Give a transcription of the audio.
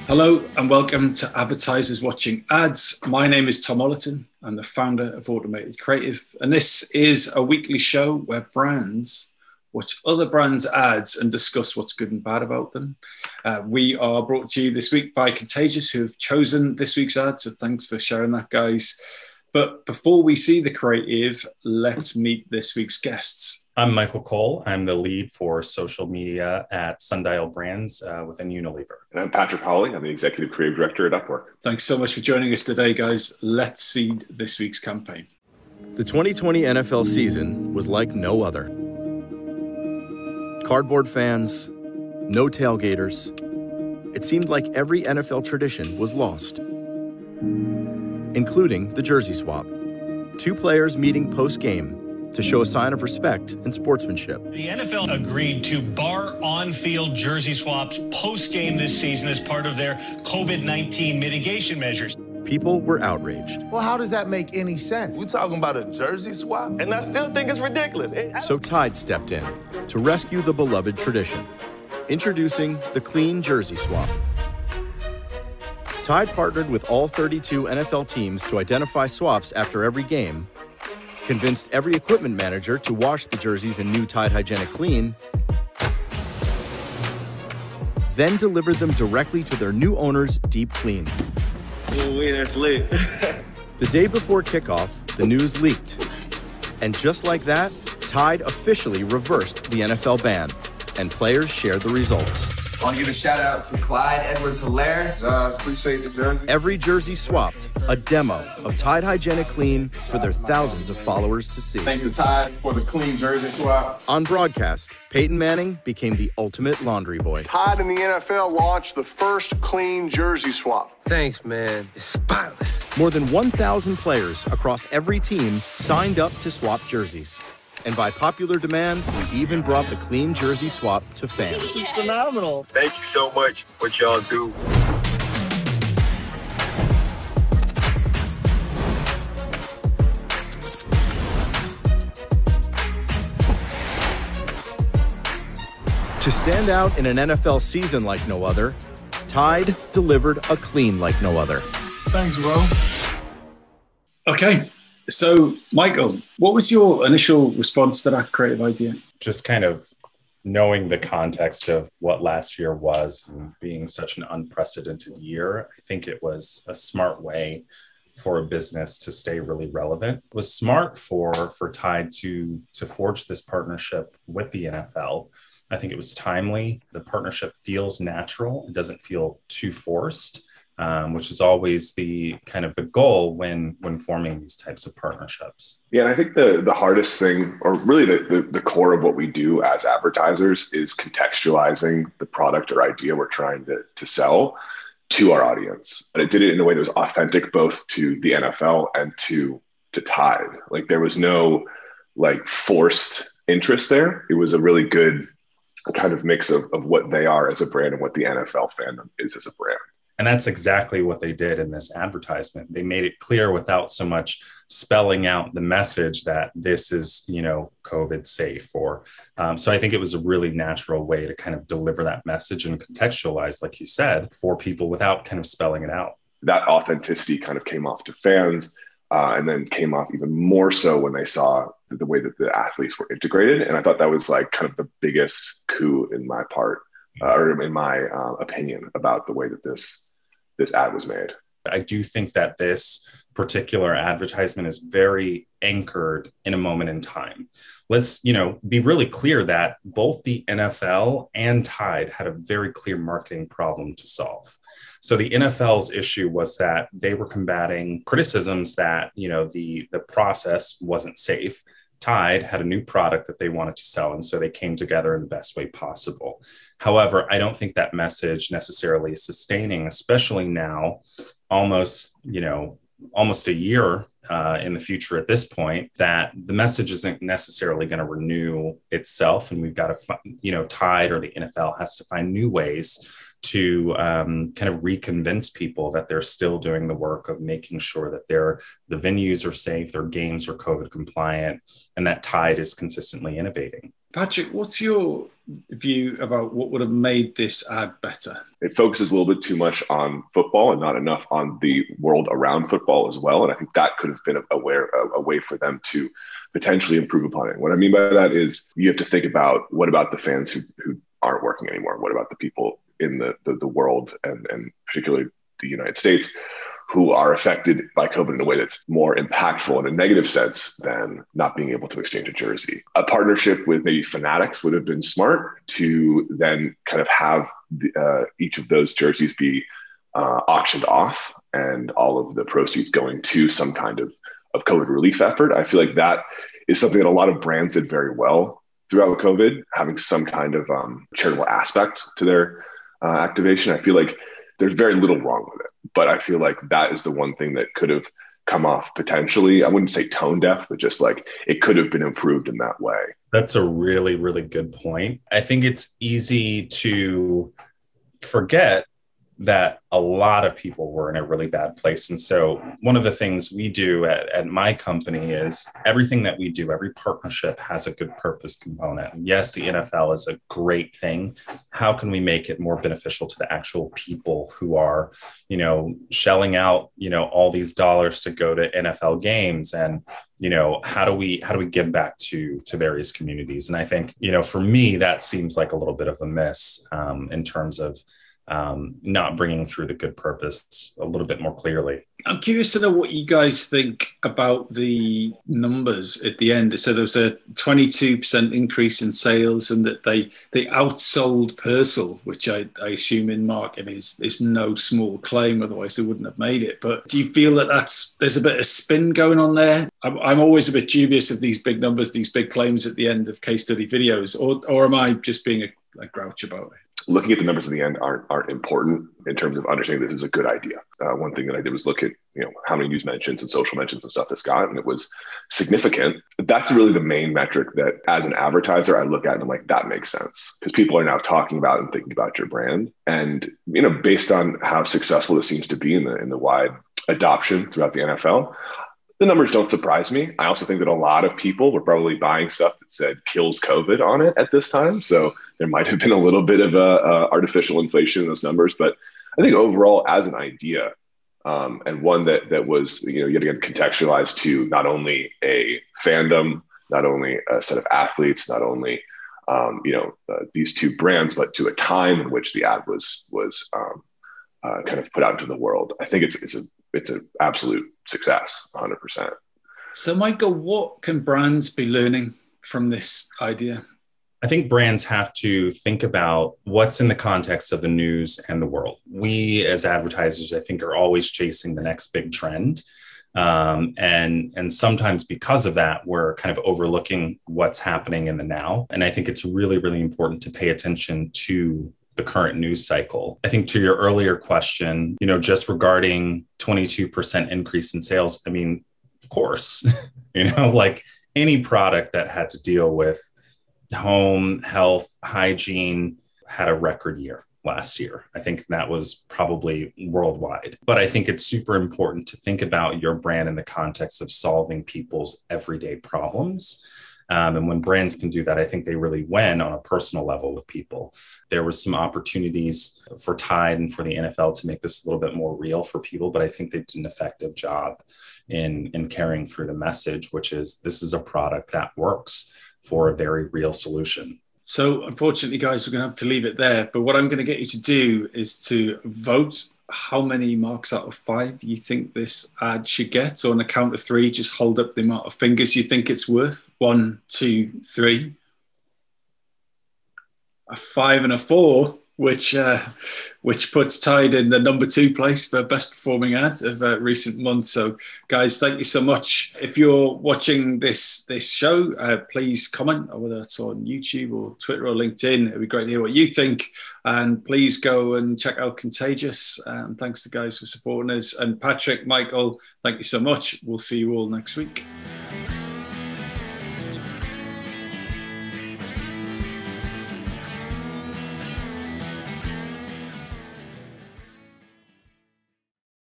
Hello and welcome to Advertisers Watching Ads. My name is Tom Ollerton. I'm the founder of Automated Creative, and this is a weekly show where brands watch other brands' ads and discuss what's good and bad about them. We are brought to you this week by Contagious, who have chosen this week's ad, so thanks for sharing that, guys. But before we see the creative, let's meet this week's guests. I'm Michael Cole. I'm the lead for social media at Sundial Brands within Unilever. And I'm Patrick Hawley. I'm the Executive Creative Director at Upwork. Thanks so much for joining us today, guys. Let's seed this week's campaign. The 2020 NFL season was like no other. Cardboard fans, no tailgaters. It seemed like every NFL tradition was lost, including the jersey swap. Two players meeting post-game to show a sign of respect and sportsmanship. The NFL agreed to bar on-field jersey swaps post-game this season as part of their COVID-19 mitigation measures. People were outraged. Well, how does that make any sense? We're talking about a jersey swap? And I still think it's ridiculous. So Tide stepped in to rescue the beloved tradition, introducing the clean jersey swap. Tide partnered with all 32 NFL teams to identify swaps after every game, convinced every equipment manager to wash the jerseys in new Tide Hygienic Clean, then delivered them directly to their new owners, Deep Clean. Ooh, that's lit. The day before kickoff, the news leaked. And just like that, Tide officially reversed the NFL ban, and players shared the results. I want to give a shout out to Clyde Edwards-Hilaire. Appreciate the jersey. Every jersey swapped, a demo of Tide Hygienic Clean for their thousands of followers to see. Thanks to Tide for the clean jersey swap. On broadcast, Peyton Manning became the ultimate laundry boy. Tide and the NFL launched the first clean jersey swap. Thanks, man. It's spotless. More than 1,000 players across every team signed up to swap jerseys. And by popular demand, we even brought the clean jersey swap to fans. This is phenomenal. Thank you so much for what y'all do. To stand out in an NFL season like no other, Tide delivered a clean like no other. Thanks, bro. Okay. So, Michael, what was your initial response to that creative idea? Just kind of knowing the context of what last year was and being such an unprecedented year, I think it was a smart way for a business to stay really relevant. It was smart for Tide to forge this partnership with the NFL. I think it was timely. The partnership feels natural. It doesn't feel too forced. Which is always the kind of the goal when forming these types of partnerships. Yeah, and I think the hardest thing, or really the core of what we do as advertisers, is contextualizing the product or idea we're trying to sell to our audience. And it did it in a way that was authentic both to the NFL and to Tide. Like there was no like forced interest there. It was a really good kind of mix of what they are as a brand and what the NFL fandom is as a brand. And that's exactly what they did in this advertisement. They made it clear without so much spelling out the message that this is, COVID safe. So I think it was a really natural way to kind of deliver that message and contextualize, like you said, for people without kind of spelling it out. That authenticity kind of came off to fans and then came off even more so when they saw the way that the athletes were integrated. And I thought that was like kind of the biggest coup in my part, or in my opinion, about the way that this ad was made. I do think that this particular advertisement is very anchored in a moment in time. Let's, be really clear that both the NFL and Tide had a very clear marketing problem to solve. So the NFL's issue was that they were combating criticisms that, the process wasn't safe. Tide had a new product that they wanted to sell, and so they came together in the best way possible. However, I don't think that message necessarily is sustaining, especially now, almost a year in the future at this point, that the message isn't necessarily going to renew itself. And we've got to, Tide or the NFL has to find new ways to kind of reconvince people that they're still doing the work of making sure that the venues are safe, their games are COVID compliant, and that Tide is consistently innovating. Patrick, what's your view about what would have made this ad better? It focuses a little bit too much on football and not enough on the world around football as well. And I think that could have been a way for them to potentially improve upon it. What I mean by that is you have to think about, what about the fans who aren't working anymore? What about the people in the world and particularly the United States who are affected by COVID in a way that's more impactful in a negative sense than not being able to exchange a jersey? A partnership with maybe Fanatics would have been smart to then kind of have each of those jerseys be auctioned off and all of the proceeds going to some kind of COVID relief effort. I feel like that is something that a lot of brands did very well throughout COVID, having some kind of charitable aspect to their activation. I feel like there's very little wrong with it, but I feel like that is the one thing that could have come off potentially, I wouldn't say tone deaf, but just like it could have been improved in that way. That's a really, really good point. I think it's easy to forget that a lot of people were in a really bad place. And so one of the things we do at my company is everything that we do, every partnership has a good purpose component. Yes, the NFL is a great thing. How can we make it more beneficial to the actual people who are, shelling out, all these dollars to go to NFL games? And, how do we give back to various communities? And I think, for me, that seems like a little bit of a miss in terms of not bringing through the good purpose a little bit more clearly. I'm curious to know what you guys think about the numbers at the end. It said there was a 22% increase in sales and that they outsold Purcell, which I assume in marketing is no small claim, otherwise they wouldn't have made it. But do you feel that there's a bit of spin going on there? I'm always a bit dubious of these big numbers, these big claims at the end of case study videos, or am I just being a grouch about it? Looking at the numbers at the end aren't important in terms of understanding this is a good idea. One thing that I did was look at how many news mentions and social mentions and stuff this got, and it was significant. That's really the main metric that, as an advertiser, I look at and I'm like, that makes sense, because people are now talking about and thinking about your brand. And based on how successful this seems to be in the wide adoption throughout the NFL, the numbers don't surprise me. I also think that a lot of people were probably buying stuff that said kills COVID on it at this time. So there might have been a little bit of artificial inflation in those numbers. But I think overall, as an idea, and one that was, yet again, contextualized to not only a fandom, not only a set of athletes, not only, these two brands, but to a time in which the ad was kind of put out into the world. I think it's an absolute success, 100%. So, Michael, what can brands be learning from this idea? I think brands have to think about what's in the context of the news and the world. We as advertisers, I think, are always chasing the next big trend. And sometimes because of that, we're kind of overlooking what's happening in the now. And I think it's really, really important to pay attention to the current news cycle. I think to your earlier question, just regarding 22% increase in sales, I mean, of course, like any product that had to deal with home, health, hygiene had a record year last year. I think that was probably worldwide. But I think it's super important to think about your brand in the context of solving people's everyday problems. And when brands can do that, I think they really win on a personal level with people. There was some opportunities for Tide and for the NFL to make this a little bit more real for people, but I think they did an effective job in carrying through the message, which is this is a product that works for a very real solution. So unfortunately, guys, we're going to have to leave it there. But what I'm going to get you to do is to vote how many marks out of 5 you think this ad should get. So on a count of 3, just hold up the amount of fingers you think it's worth. 1, 2, 3. A 5 and a 4, which puts Tide in the number 2 place for best performing ad of recent months. So guys, thank you so much. If you're watching this show, please comment, whether it's on YouTube or Twitter or LinkedIn. It'd be great to hear what you think. And please go and check out Contagious. And thanks to guys for supporting us. And Patrick, Michael, thank you so much. We'll see you all next week.